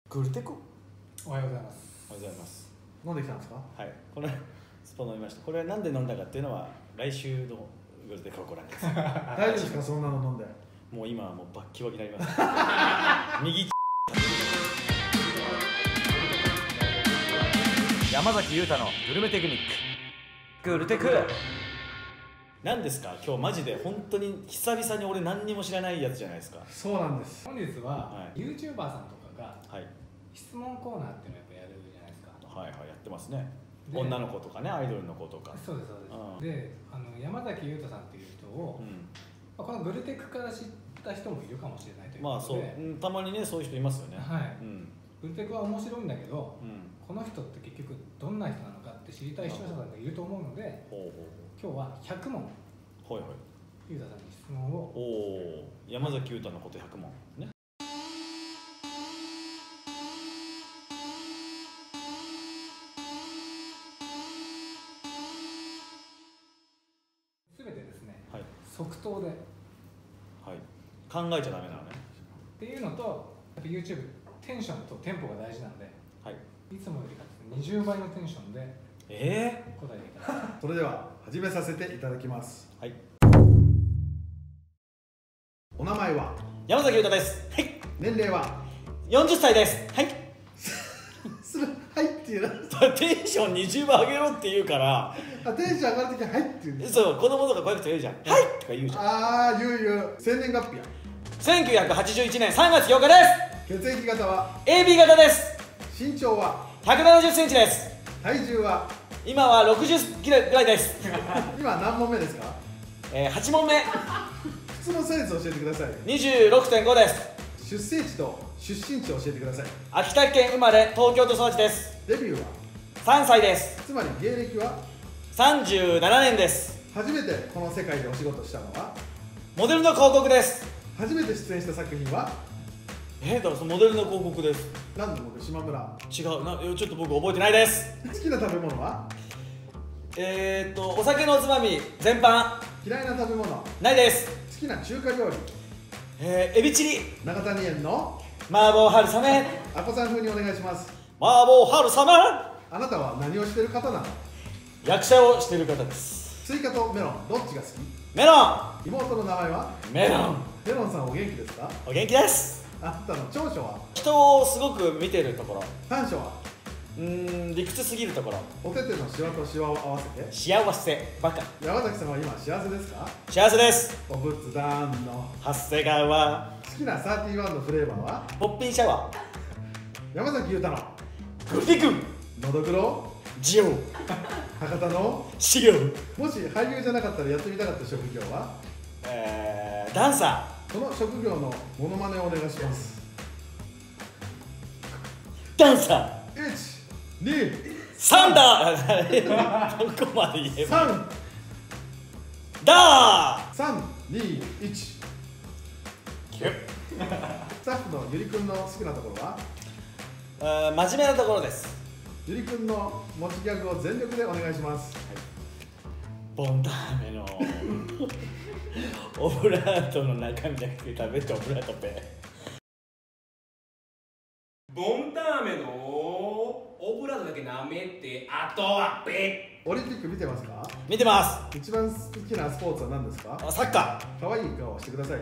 グルテコ。 おはようございます。 おはようございます。 飲んできたんですか？ はい、これスポ飲みました。これなんで飲んだかっていうのは来週のグルテコをご覧ください。 大丈夫ですか？そんなの飲んで。 もう今はもうバッキバキになります。右山崎裕太のグルメテクニック。グルテク。何ですか？今日マジで本当に久々に俺何にも知らないやつじゃないですか。 そうなんです。 本日は、 はい、 YouTuber さんとかが、 はい、 質問コーナーっていうのをやっぱやるじゃないですか。 はいはい、やってますね。女の子とかね、アイドルの子とか。 そうですそうです。で、山崎裕太さんっていう人を、このグルテクから知った人もいるかもしれないということで、 まあそう、たまにねそういう人いますよね。 はい。グルテクは面白いんだけど、この人って結局どんな人なのかって知りたい視聴者さんがいると思うので、今日は100問。 はいはい。 裕太さんに質問を。 おお、山崎裕太のこと100問ね。 すべてですね、 はい、 即答で、はい、 考えちゃダメなのね。 っていうのと、やっぱ YouTube テンションとテンポが大事なので、 はい、 いつもよりか20倍のテンションで答えていただきます。 それでは始めさせていただきます。 はい。 お名前は？ 山崎裕太です。はい。 年齢は 40歳です。はい。 はいっていうな。 テンション20倍上げろって言うから。 テンション上がるときははいって言うんです。 そう、子供とかこういう人言うじゃん。はいとか言うじゃん。 ああ、言う。生年月日や。 1981年3月8日です。 血液型は AB 型です。 身長は 170センチです。 体重は今は60キロぐらいです。 今何問目ですか ？8問目。 靴のサイズを教えてください。 26.5 です。 出生地と出身地を教えてください。 秋田県生まれ、東京都育ちです。 デビューは 3歳です。 つまり芸歴は 37年です。 初めてこの世界でお仕事したのはモデルの広告です。 初めて出演した作品はだからそのモデルの広告です。 何のモデル？島村。 違うな、ちょっと僕覚えてないです。 好きな食べ物はお酒のおつまみ全般。 嫌いな食べ物ないです。 好きな中華料理エビチリ、 中谷園の麻婆春雨、 あこさん風にお願いします。 麻婆春雨。 あなたは何をしてる方なの？ 役者をしている方です。 スイカとメロンどっちが好き？ メロン。 妹の名前はメロン。 メロンさんお元気ですか？ お元気です。 あなたの長所は？ 人をすごく見てるところ。 短所は？ 理屈すぎるところ。 お手手のシワとシワを合わせて幸せバカ。 山崎さんは今幸せですか？ 幸せです。 お仏壇の長谷川。 好きな31のフレーバーは？ ポッピンシャワー。 山崎裕太のグルティク。 のどぐろジオ。 博多の資料。 もし俳優じゃなかったらやってみたかった職業は？ ダンサその職業のモノマネをお願いします。 ー。ダンサー。 1、2、 サンダー。どこまで言えばいい？ 3、 ダー。 3、2、1。スタッフのゆりくんの好きなところは？ 真面目なところです。 ゆりくんの持ちギャグを全力でお願いします。 ボンターメのオブラートの中身だけ食べてオブラートペ。 ボンターメのオブラートだけ舐めて、あとはペオリンピック見てますか？ 見てます。 一番好きなスポーツは何ですか？ サッカ可愛い顔をしてください。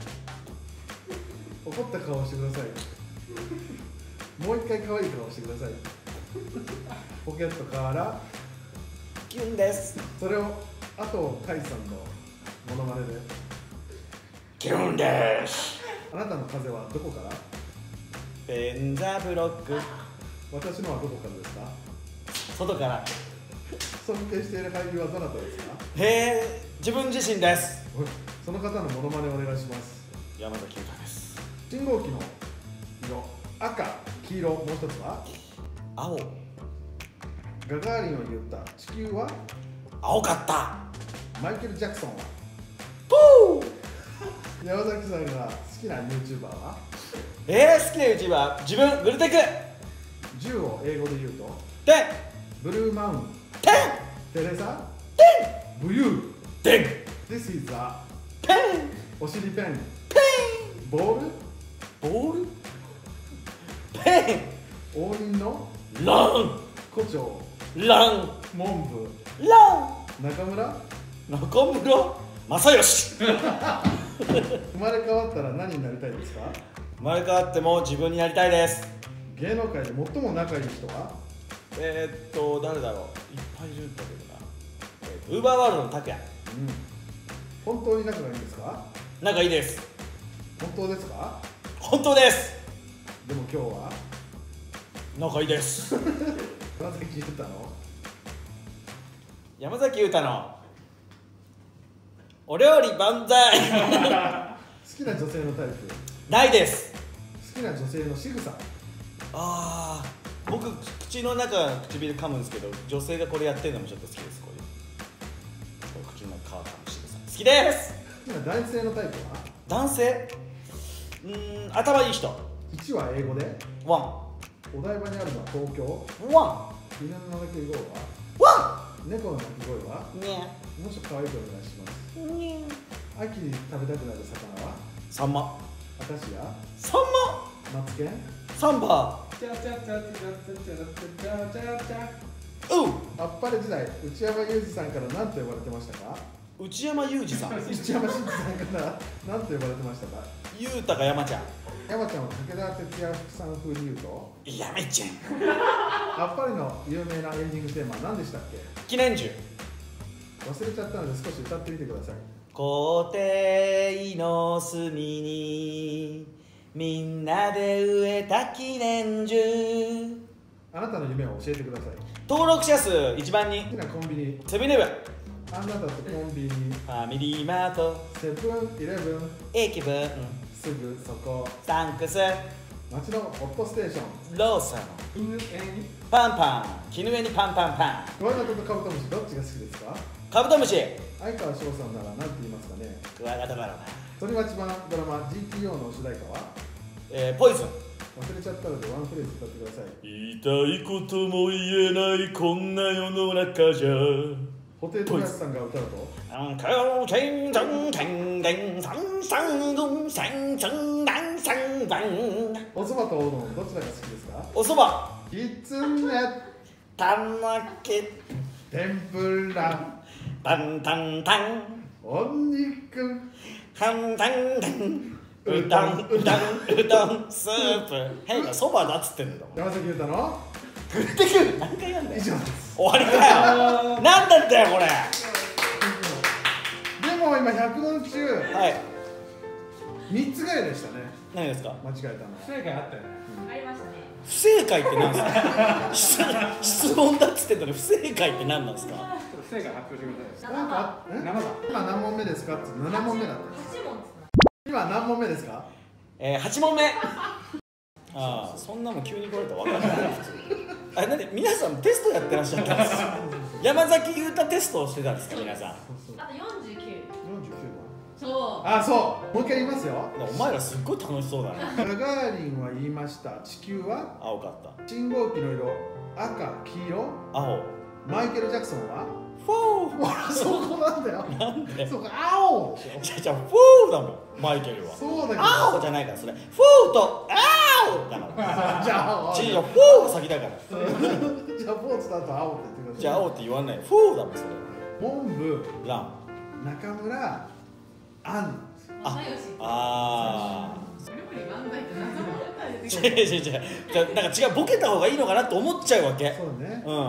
怒った顔をしてください。もう一回可愛い顔をしてください。ポケットからー。キュンです。 それをあと甲斐さんのモノマネで。 キュンです。 あなたの風はどこから？ ペンザブロック。 私のはどこからですか？ 外から。 尊敬している俳優はどなたですか？ 自分自身です。 その方のモノマネをお願いします。 山崎裕太です。 信号機の色、赤、黄色、もう一つは？ 青。 ガガーリンを言った地球は？ 青かった。 マイケル・ジャクソンは？ ポー。 山崎さんが好きな YouTuber は？ 好きな YouTuber、自分、グルテク。 10を英語で言うと？ テン。 ブルーマウンテテレサン。 ブユーテン。 This is a ペン。 お尻ペンペン。 ボールボール。 ペ応仁のンラン胡蝶ラン文部ラ中村ン中村正義生まれ変わったら何になりたいですか？ 生まれ変わっても自分になりたいです。 芸能界で最も仲いい人は？ 誰だろう、いっぱいいるんだけどな。ウーバーワールドの拓也。 本当に仲がいいんですか？ 仲いいです。 本当ですか？ 本当です。 でも今日は仲いいです。 山崎裕太の山崎裕太のお料理万歳。 好きな女性のタイプ、 ないです。 好きな女性の仕草。 僕口の中唇噛むんですけど、女性がこれやってるのもちょっと好きです。こういう口の中噛む仕草好きです。 好きな男性のタイプは？ 男性、頭いい人。 1は英語で、 ワお台場にあるのは東京。 ンワ犬の鳴き声は？ ンワ猫の鳴き声は？ ンねもうちょっと可愛くお願いします。 ね秋に食べたくなる魚は？ サンマ明石家？ サンママツケン？ サンバチャチャチャチャチャチャチャチャチャ。 あっぱれ時代、内山裕二さんから何と呼ばれてましたか？ 内山裕二さん。 内山真司さんから何と呼ばれてましたか？ 裕太か山ちゃん。 山ちゃんを武田鉄矢さん風に言うと？ やめちゃん。 あっぱれの有名なエンディングテーマは何でしたっけ？ 記念樹。 忘れちゃったので少し歌ってみてください。 校庭の隅にみんなで植えた記念樹。 あなたの夢を教えてください。 登録者数1万人。 好きなコンビニ。 セブンイレブン。 あなたとコンビニ。 ファミリーマート。 セブンイレブン。 駅分。 すぐそこ。 サンクス。 街のホットステーション。 ローソン。 犬にパンパン。絹上にパンパンパン。 クワガタとカブトムシどっちが好きですか？ カブトムシ。 相川翔さんなら何て言いますかね？ クワガタバラ鳥町版ドラマ GTO の主題歌は？ ポイズン。 忘れちゃったのでワンフレーズ歌ってください。 言いたいことも言えないこんな世の中じゃ。 布袋寅泰さんが歌うと？おそばとおうどんどちらが好きですか？ おそば。 きつね、 たまけ。 天ぷら、 タンタンタン。 お肉、 タンタンタン。うどんスープ。変なそばだっつってんだもん。 山崎裕太のグッてくる。何回やんだよ。 以上です。 終わりかよ。なんだったよこれ。 でも今100問中はい。 3つぐらいでしたね。 何ですか。 間違えたの。 不正解あったよね。 ありましたね。 不正解って何ですか。質問だっつってんのに不正解って何なんですか。 不正解発表してください。 なんか 7番。 今何問目ですかって7問目だった。 8問ですか。 今何問目ですか 8問目。ああ、そんなもん急に来られたら分かんない普通。あれなんで皆さんテストやってらっしゃったんですか。山崎裕太テストをしてたんですか皆さん。 あと49。 49 そう。 番。あ、そうもう一回言いますよ。 お前らすっごい楽しそうだね。 ガガーリンは言いました。地球は青かった。 信号機の色赤黄色。 青。 マイケル・ジャクソンはフォー。 ほらそこなんだよ。 なんで。 そうか青でしょ。 じゃフォーだもんマイケルは。 そうだけど青じゃないからそれ。フォーと青だから。 じゃあ違うよフォーが先だから。 じゃあポーツだと青って言ってください。 じゃあ青って言わないよ。フォーだもんそれ。 本部ラン。 中村アン。 正義。 ああ。 料理万歳って謎の歌で違うなんか違うボケた方がいいのかなって思っちゃうわけ。 そうね。 うん。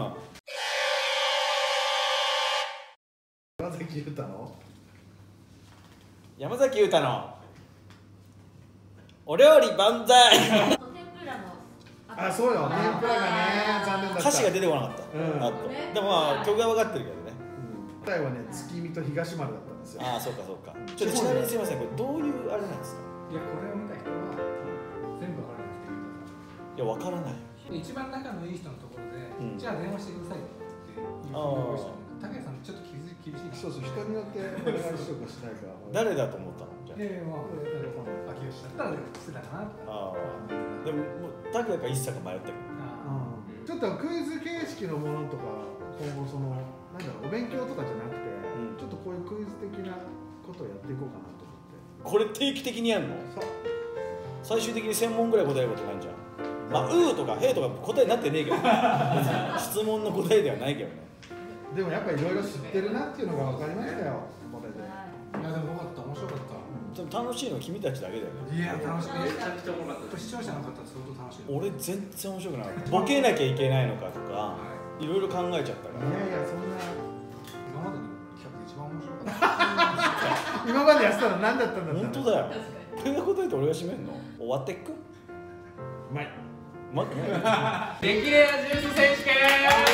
山崎裕太の山崎裕太のお料理万歳。 天ぷらの。 あ、そうよ。天ぷらがね残念だった。 歌詞が出てこなかった。 うんあとでもまあ曲が分かってるけどね。 答えはね月見と東丸だったんですよ。 ああそうかそうか。ちょっとちなみにすみませんこれどういうあれなんですか。 いや、これを見た人は全部わかるんですけど。 いや分からない。 一番仲のいい人のところで、 うんじゃあ電話してくださいっていうふうに用意したんだけど、竹谷さんちょっと厳しいな。 そうそう、人によってお願いしようかしないか。 誰だと思ったのじゃいやいや、まあ、秋吉だったらしてたかな。 あ。ああ。でももう拓也か一茶か迷ったけど。 ちょっとクイズ形式のものとか今後そのなんだろうお勉強とかじゃなくて、 んちょっとこういうクイズ的なことをやっていこうかなと思って。 これ定期的にやるの。 そう最終的に1000問ぐらい答えることないんじゃん。 まあ「うー」とか「へー」とか答えになってねえけど別に質問の答えではないけどね。 でもやっぱりいろいろ知ってるなっていうのが分かりましたよこれで。 いやでもよかった、面白かった。 でも楽しいのは君たちだけだよね。 いや楽しい。 めちゃくちゃおもろかった。 視聴者の方相当楽しい。 俺全然面白くなかった。ボケなきゃいけないのかとかいろいろ考えちゃったから。 いやいやそんな今までの企画で一番面白かった。 今までやってたの何だったんだって本当だよ。 確かにこれが答えて俺が締めんの終わってっく。 うまい。 ま激レアジュース選手権。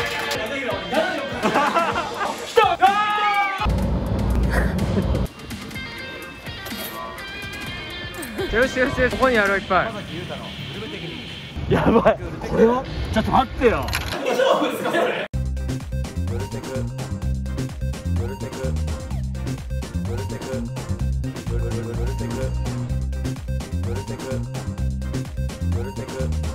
よしよしよし、ここにあるいっぱい。 やばい。これはちょっと待ってよ。 大丈夫ですかこれ。 ブルテクブルテクブルテクブルテクブルテクブルテクブルテク